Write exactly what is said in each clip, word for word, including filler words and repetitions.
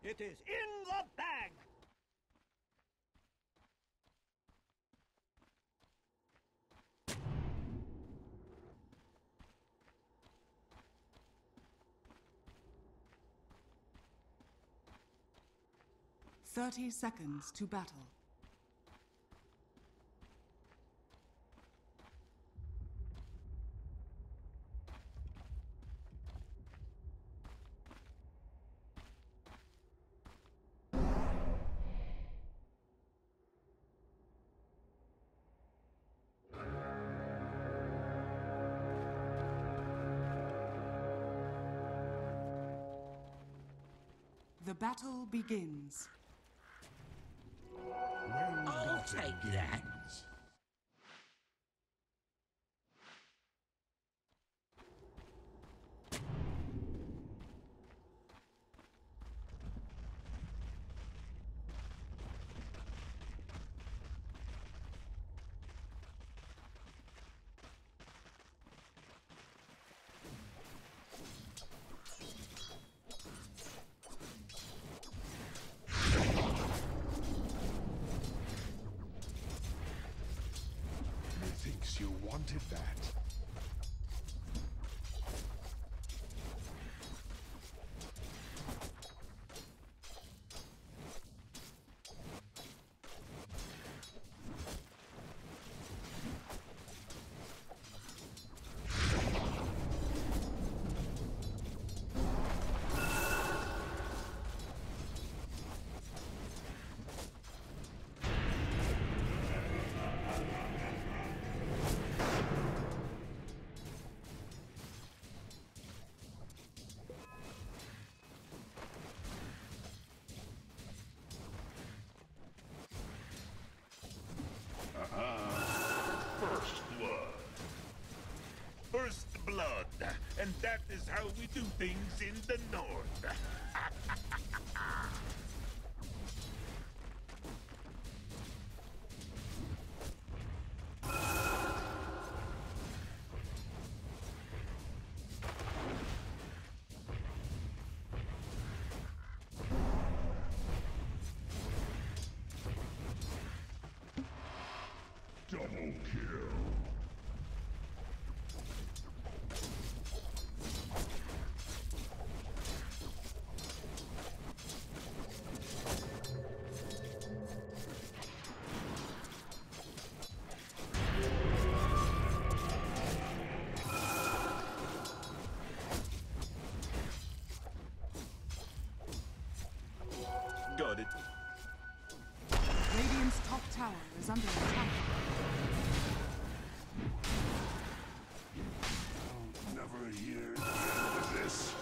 It is in the bag! Thirty seconds to battle. The battle begins. I'll take that. Methinks you wanted that. First blood. First blood. And that is how we do things in the north. Double kill. Got it. Radiant's top tower is under attack. I'll never hear the end of this.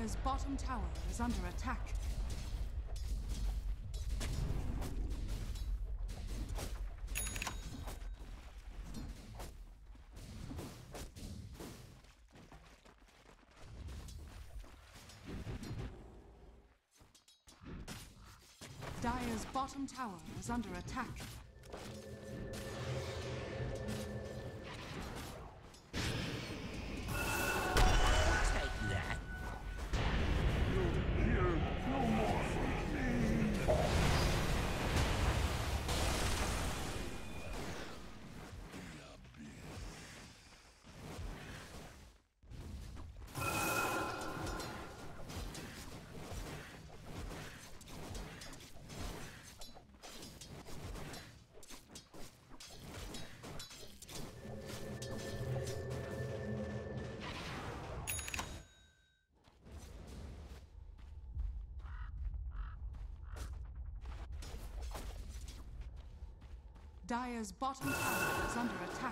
Dire's bottom tower is under attack. Dire's bottom tower is under attack. Take that. You'll hear no more from me. Dire's bottom tower is under attack.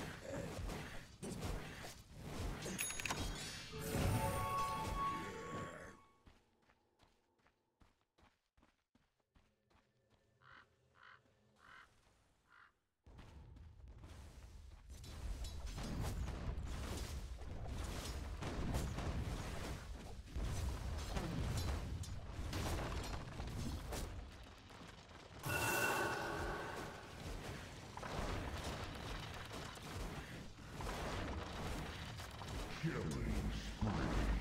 Killing spree.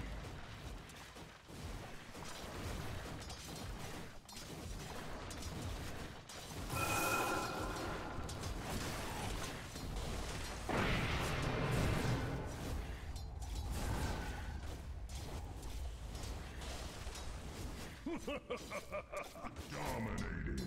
Dominating.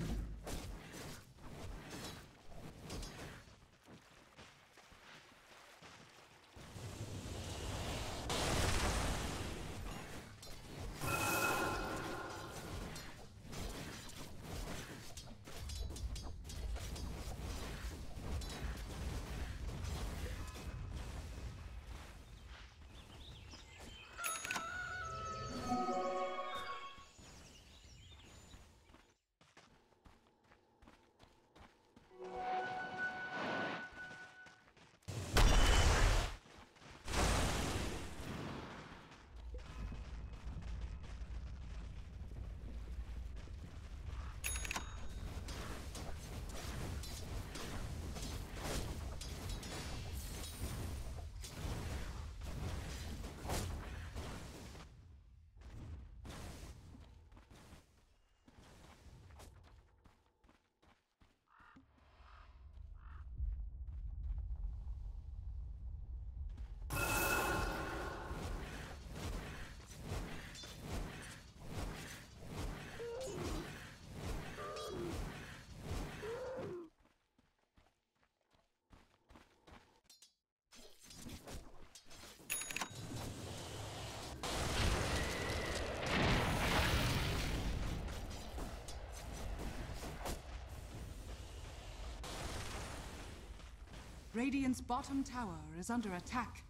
Radiant's bottom tower is under attack.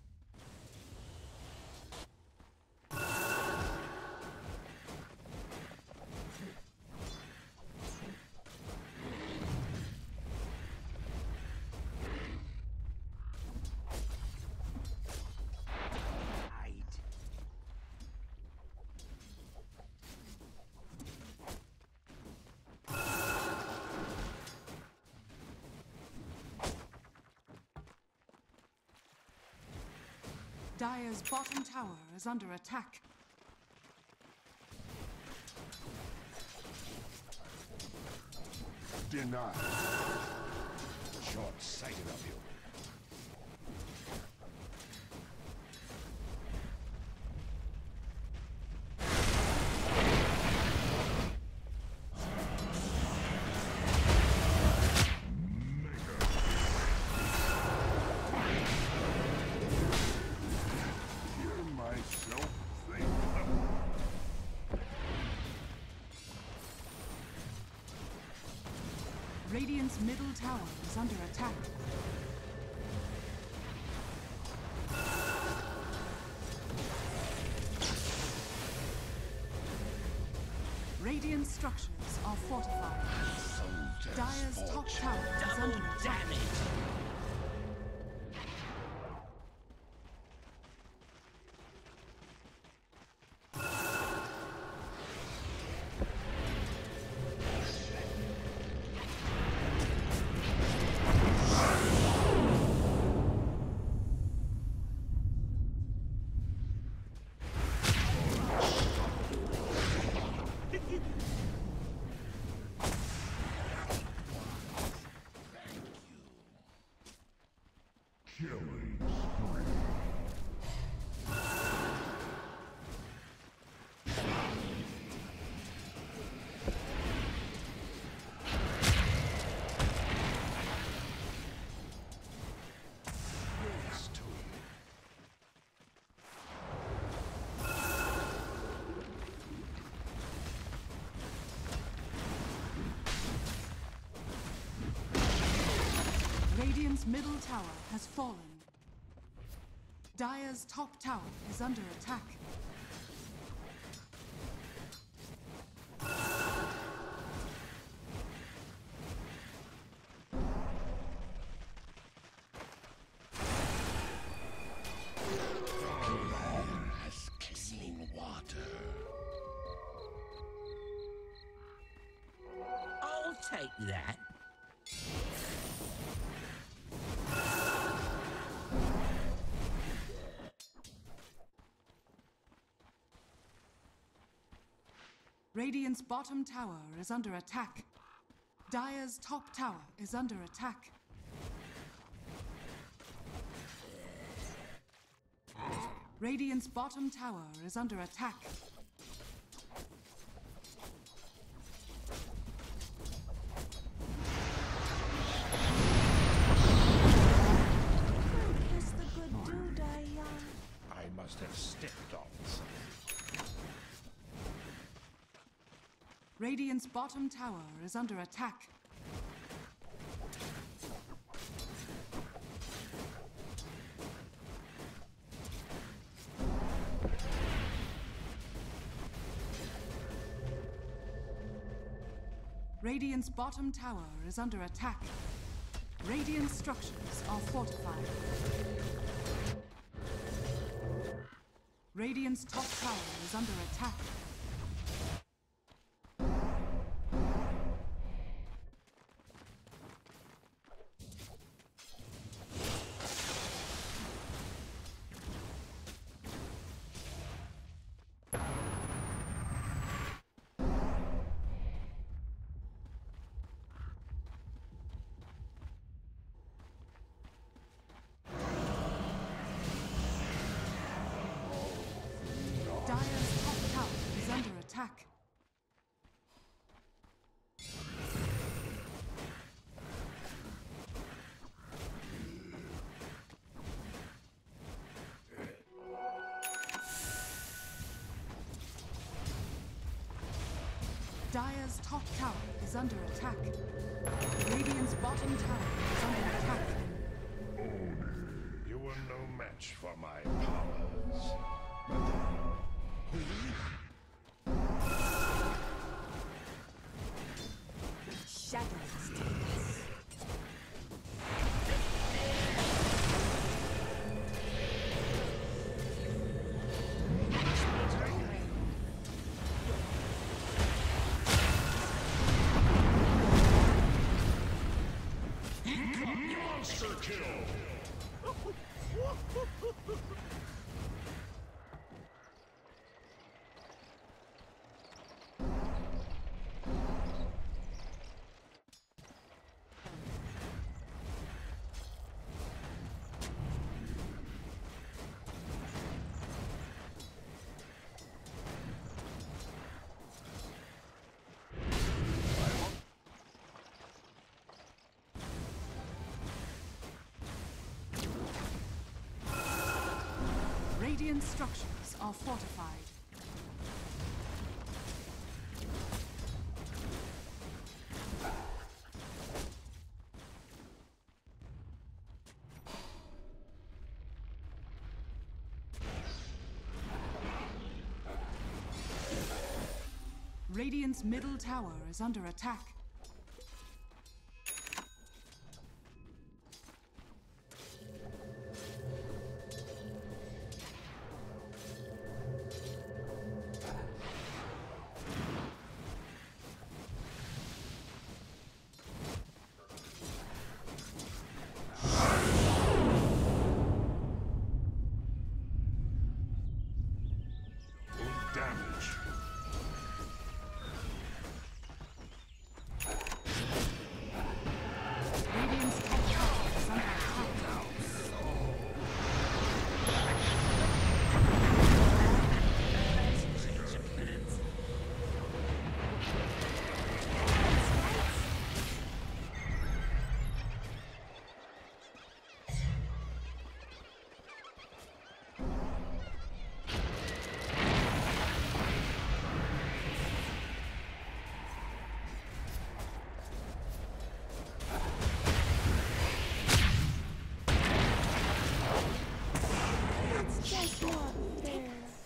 Dire's bottom tower is under attack. Denied. Short-sighted of you. Radiant's middle tower is under attack. Radiant structures are fortified. Dire's top tower is Double under attack. damage. Killing spree. Yes, to Radiant's middle tower has fallen. Dire's top tower is under attack. has clean water. I'll take that. Radiant's bottom tower is under attack. Dire's top tower is under attack. Radiant's bottom tower is under attack. Kiss the good dude, Diane. I must have stepped on something. Radiant's bottom tower is under attack. Radiant's bottom tower is under attack. Radiant structures are fortified. Radiant's top tower is under attack. Dire's top tower is under attack. Dire's top tower is under attack. Radiant's bottom tower is under attack. You were no match for my powers. But then, Shadows take us. Monster kill! Radiant structures are fortified. Radiant's middle tower is under attack. Damage. Radiant's top tower is under attack. That's not fair.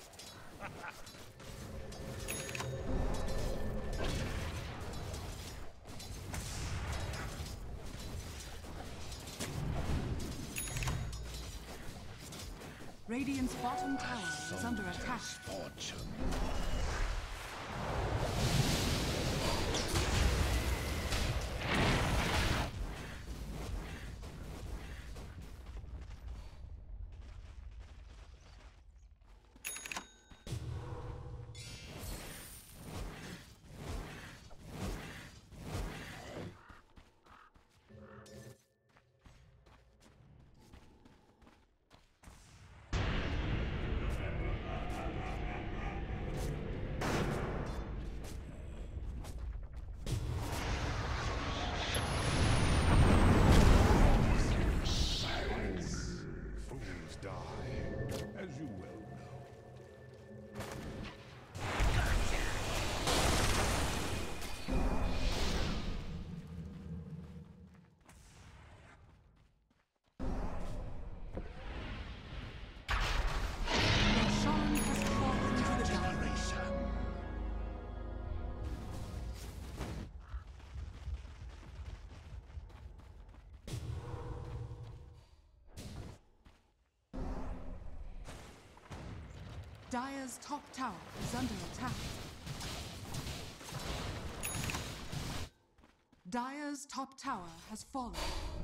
Radiant's bottom tower is under attack. Fortune. Fools die, as you well know. Roshan has fallen to the ground. Dire's top tower is under attack. Dire's top tower has fallen.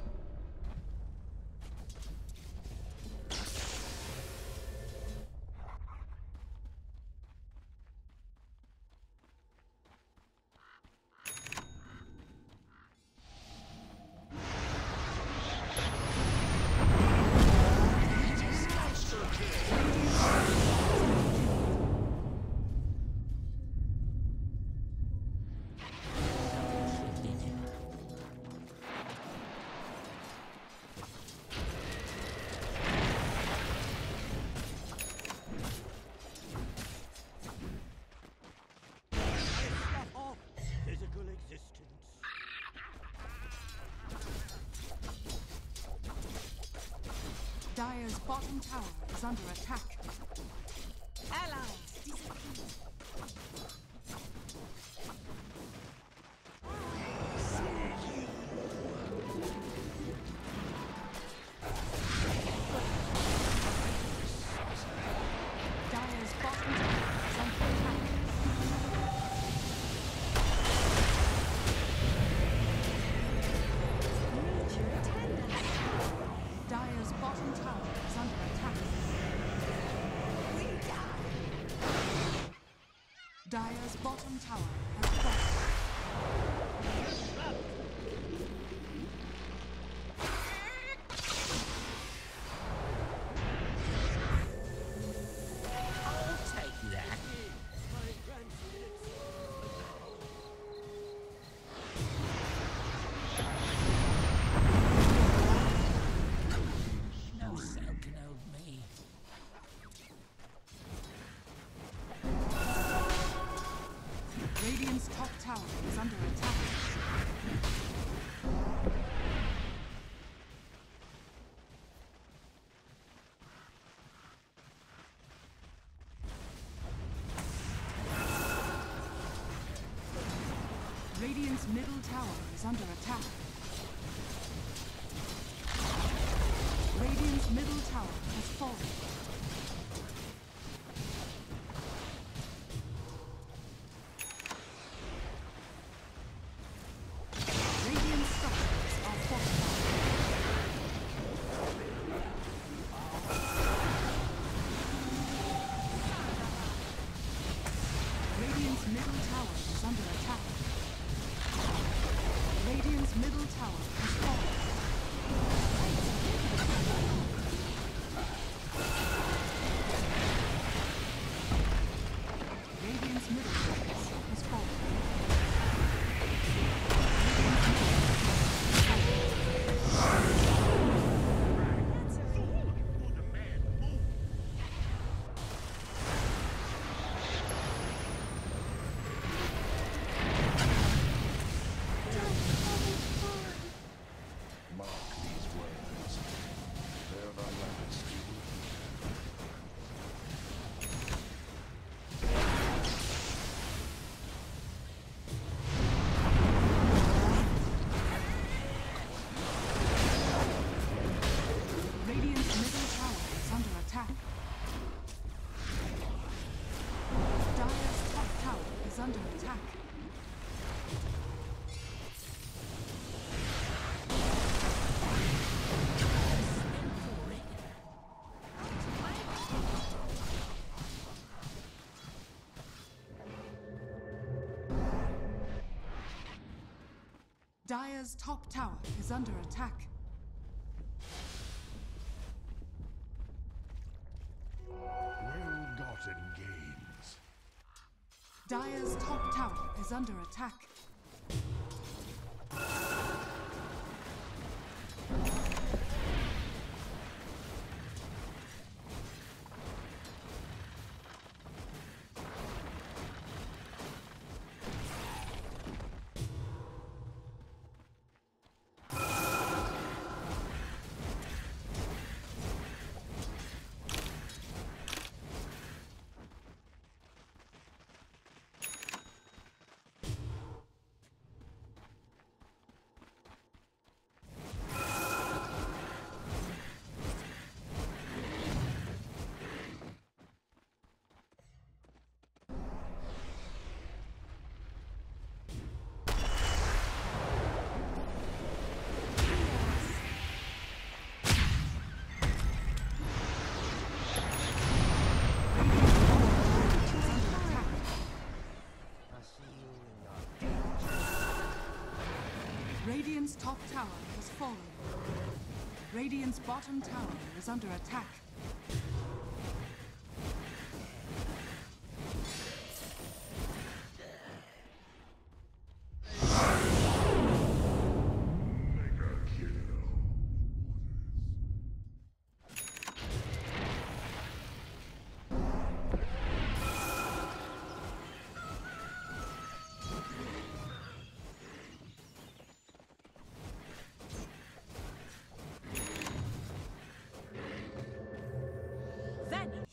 Physical existence. Dire's bottom tower is under attack. Allies disappear. Dire's bottom tower is under attack. Nature tenders. Dire's bottom tower is under attack. We die. Dire's bottom tower has fallen. I'll take that. My grandson. No cell can hold me. Radiant's top tower is under attack. Radiant's middle tower is under attack. Radiant's middle tower has fallen. Radiant structures are fortified. Radiant's middle tower is under attack. Radiant's middle tower has fallen. Radiant's middle tower has fallen. That's okay. For the man, move! Mark these words. They're the last. Radiant's middle tower is under attack. Dire's top tower is under attack. Dire's top tower is under attack. Well-gotten gains. Dire's top tower is under attack. Radiant's top tower has fallen. Radiant's bottom tower is under attack. Mega kill. Vanish.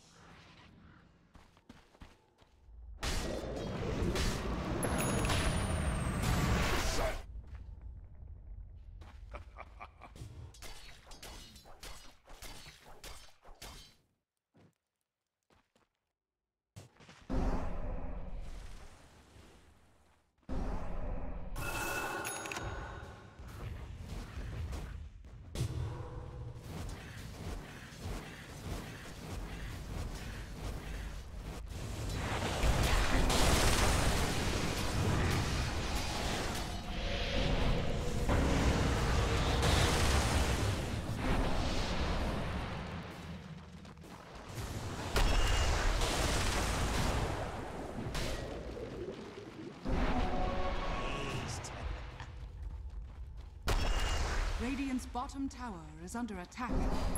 Radiant's bottom tower is under attack.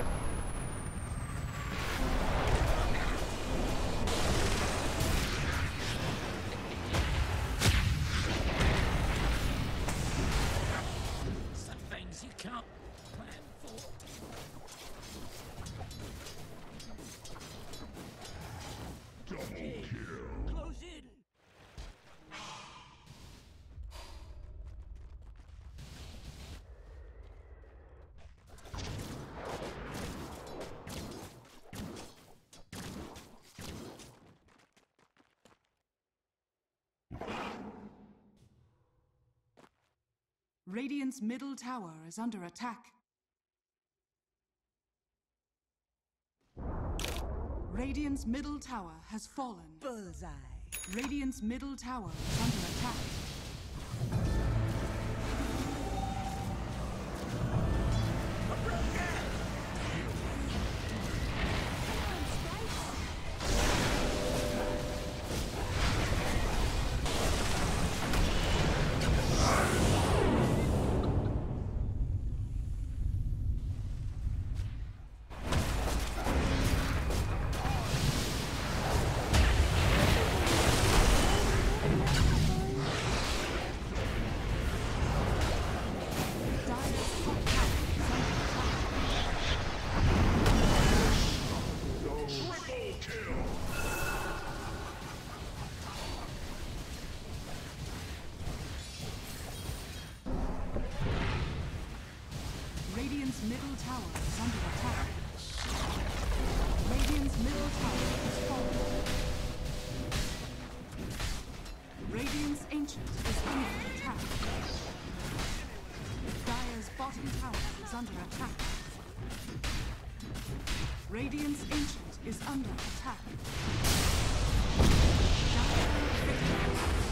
Some things you can't plan for. Double kill. Close in! Radiant's middle tower is under attack. Radiant's middle tower has fallen. Bullseye. Radiant's middle tower is under attack. Radiant's middle tower is under attack. Radiant's middle tower is fallen. Radiant's ancient is under attack. Dire's bottom tower is under attack. Radiant's ancient is under attack. Dire victory.